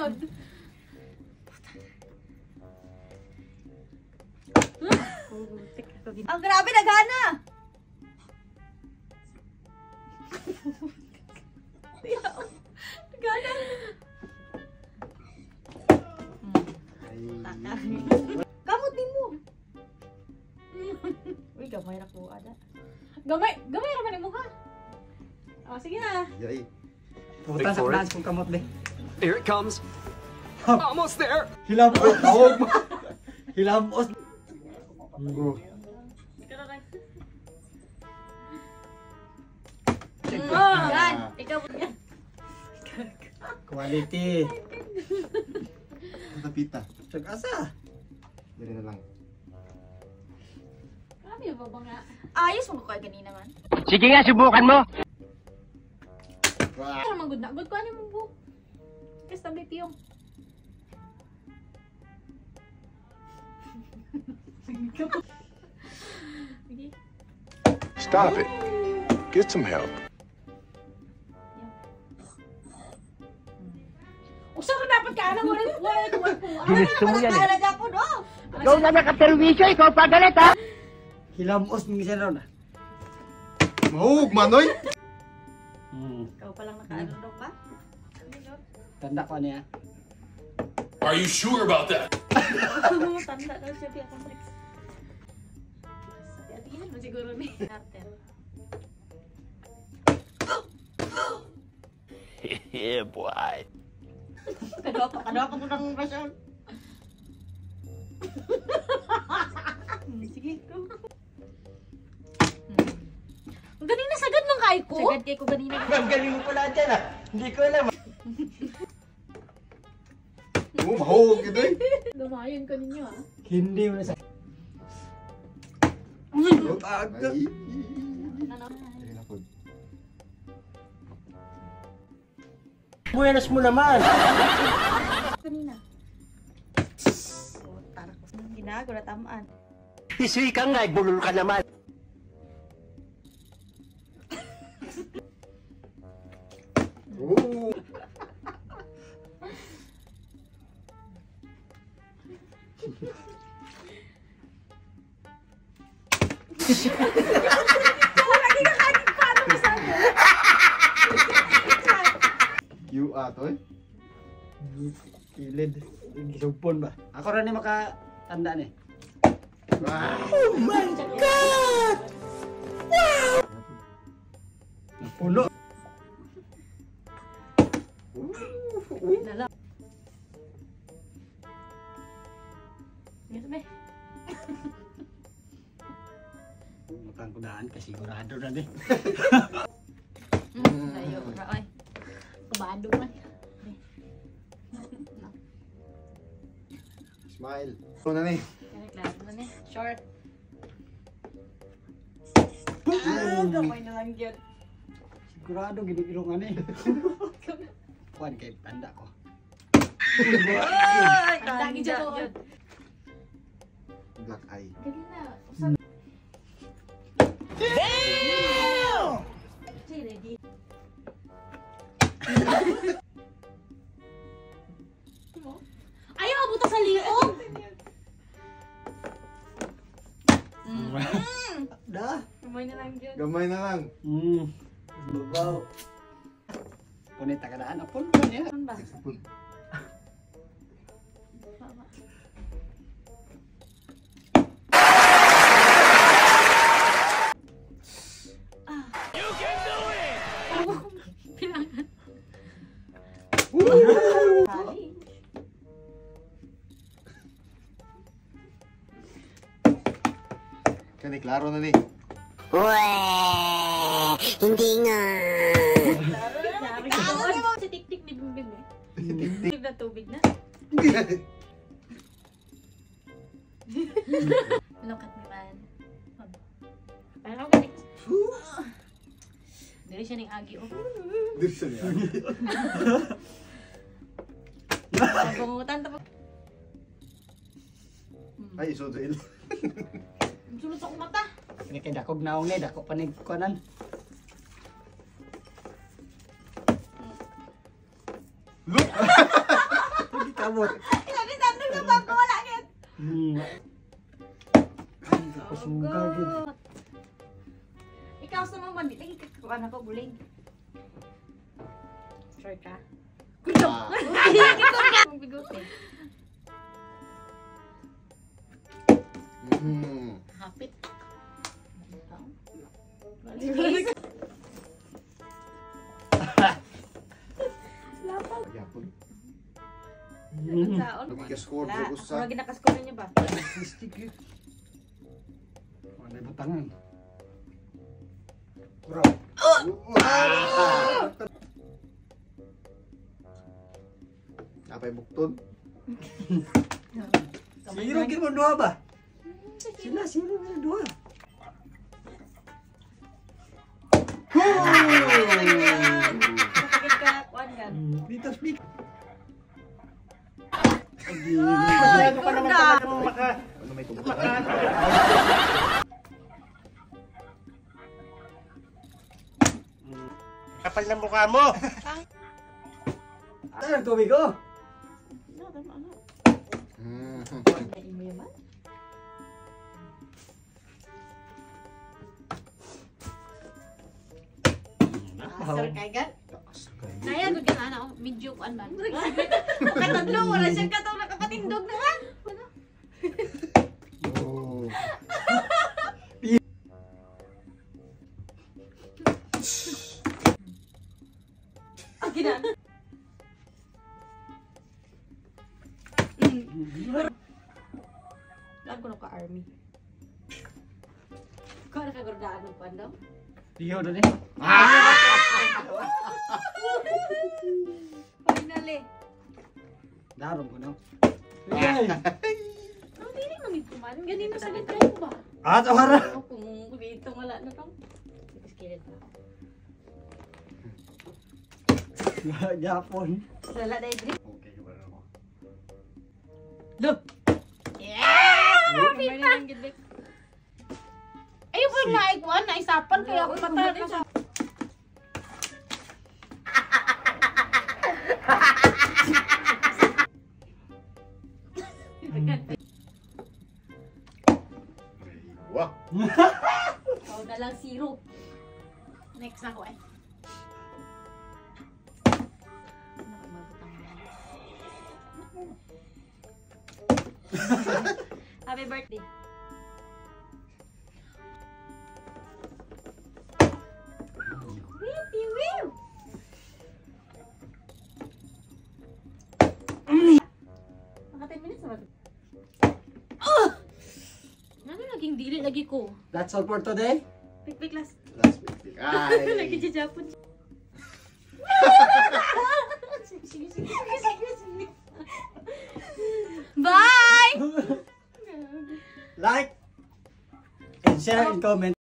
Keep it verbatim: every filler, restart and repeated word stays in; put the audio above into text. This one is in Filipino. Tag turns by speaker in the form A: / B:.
A: sunod.
B: Ang grabe, nagana! Nagana! Kamot din mo! Uy, gamay na po, ada.
A: Gamay, gamay naman yung mukha. Oh, sige na.
C: Yay.
D: Puta sa plans kong kamot be.
E: Here it comes. Almost there.
D: Hilamos. Tawag mo. Hilamos.
B: Yan! Ikaw mo yan.
D: Quality.
C: Tapita.
D: Tsag-asa.
C: Dali na lang.
A: Grabe yung baba nga.
B: Ayos mo ko kay ganina man.
E: Sige nga, subukan mo.
A: Ano naman good na? Good ko ano mo po? Kasi tablet yung.
F: Stop it. Get some help.
A: Usa ka dapat ka alam mo rin. Wala ito wala po.
E: Ginusto mo yan eh.
B: Talaga po, no?
E: Ikaw na nakaperwisyo, ikaw pa galit ha.
D: Hilamos minsan raw na.
C: Mahug, manoy!
D: Hmm.
B: Ikaw palang nakaano daw ba?
D: Tanda ko niya.
F: Are you sure about that?
B: Tanda daw siya biya kang Rex.
A: Tingnan mo siguro ni.
E: Yeah, boy.
B: Kadwa pa, kadwa pa ko ng basyon. Sige, go.
A: Ganina sagad mang kay ko.
B: Sagad kay ko ganina.
D: Ang galing mo pala dyan ah. Hindi ko alam.
C: Oh, mahug ito eh.
A: Gamayon ka ninyo ah.
D: Hindi mo na sa...
C: Ay. Dali na po.
D: Buenas mo naman.
B: Ganina. Oh, tarak ko. Ginago na tamaan.
E: Isuy ka nga, bulol ka naman.
C: Oh. You atoy?
D: Kilid. Gisugpon ba? Ako rin ni makatanda ni.
C: Oh
D: my God! Wow! Puno.
B: Dala. Yes, be.
D: Mukhang kudaan kasi sigurado na di.
B: Ayo, ay.
A: Kabado man.
C: Smile. Ito na ni.
B: Klaro man eh. Short.
D: Ah,
B: Gamay na lang yun.
D: sigurado gini-ilungan eh. Kuan kay tanda ko.
B: Ay,
A: Tanda
B: tanda
A: dyan.
B: yun.
C: Black eye.
A: Ganina.
B: Say, ready.
A: Ayaw abuta sa liog.
D: Da.
B: Gamay na lang yun.
C: Gamay na lang.
D: Hmm. Lugaw. Punit ka daan apon pa niya.
B: Ano ba?
C: Sapun.
B: Kali.
C: Kani klaro na ni.
E: Weh, hindi nga.
B: Ano mo si Tik-Tik ni Bimbim eh? Tubig na tubig na. Look at me, man. Parang ako ganit. Dili siya ning agi oh.
C: Dito siya niya.
B: Bungutan tapos.
C: Ay, iso to il.
A: Sulot ako mata.
D: Ni kay dakog naong ni dako panig kuanan.
C: Look!
D: Abot.
B: Sabi sa nung nabang ko wala agad.
D: Hmm. Ay, kakusungka gid.
B: Ikaw sa mga lagi kakakuan ako buling.
A: Sure ka?
C: Ah,
B: Kung bigote.
C: mhm.
B: Hapit.
C: Yapon.
D: Hmm.
B: Saon.
C: Nagka-score
B: Wala.
C: ko
B: Ako
C: sa.
B: lagi nakaskoran niya ba?
D: Stick yun. Wala butangan. Bro.
C: Napay bukton.
D: Sino gid mo duha ba? Sila sino mo duha?
B: Sakit ka kuan gan.
D: Dito speak.
B: Ano pa naman talaga
D: mo maka
C: Ano may tubig?
E: Kapal ng mukha mo!
D: Ano tubig ko?
B: No, tama ano.
C: Mhm.
B: Ay mo yaman. Asar kay gan.
A: Kaya gud yan ana, medyo kuan man.
B: Katadlo wala siya kataw nakapatindog na nga.
C: Oh.
B: Okay na. Laan ko na ka army. Ikaw na kagurdaan ng pandam?
D: Diyo na ni.
B: Finally.
D: Daron ko na. Ay.
B: Ang dili namin kuman. Ganito sa gitray ko ba?
D: Ah, tawara.
B: O kung dito wala na tong. Kilit na.
D: Japon.
B: Sala dahil drip.
D: Okay, wala mo.
B: Yeah!
A: Pita! Ayun po na ikuan, naisapan kaya ako patalaga sa...
C: Wah.
B: Ikaw na lang zero.
A: Next na ko eh.
B: Happy birthday. Whippy whip. Mga ten minutes na ba?
A: Ano naging dili lagi ko?
D: That's all for today.
B: Pick pick last.
C: Last week. Ay.
B: Nagkijajapon. Sige, sige, sige, sige, sige.
A: Bye!
D: Like and share and comment.